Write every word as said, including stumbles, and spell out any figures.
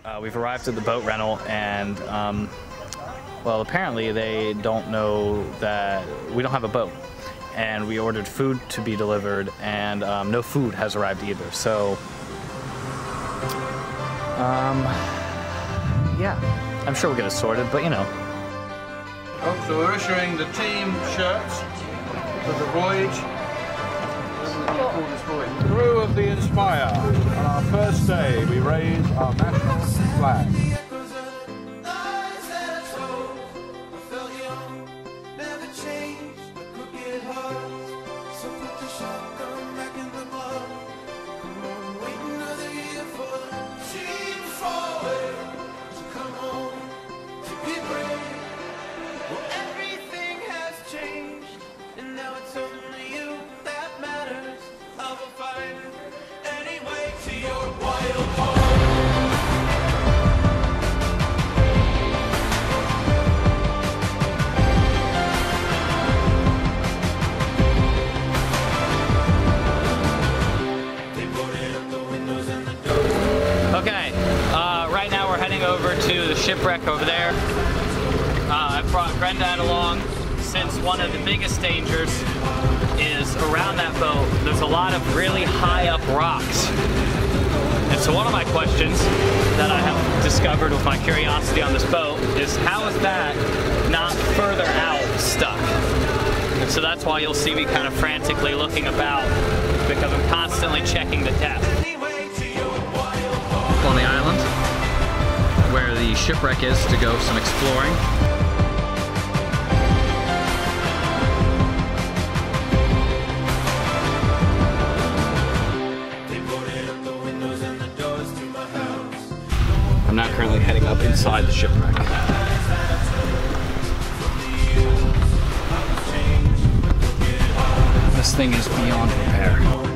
Uh, we've arrived at the boat rental, and um, well, apparently they don't know that we don't have a boat, and we ordered food to be delivered, and um, no food has arrived either. So, um, yeah, I'm sure we'll get it sorted, but you know. Oh, so we're issuing the team shirts for the voyage. Crew of the Inspire. On our first day, we raise our national flag. Okay, uh, right now we're heading over to the shipwreck over there. Uh, I've brought Granddad along since one of the biggest dangers is around that boat. There's a lot of really high up rocks. And so one of my questions that I have discovered with my curiosity on this boat is how is that not further out stuck? And so that's why you'll see me kind of frantically looking about because I'm constantly checking the depth. On the island where the shipwreck is to go some exploring. I'm now currently heading up inside the shipwreck. This thing is beyond repair.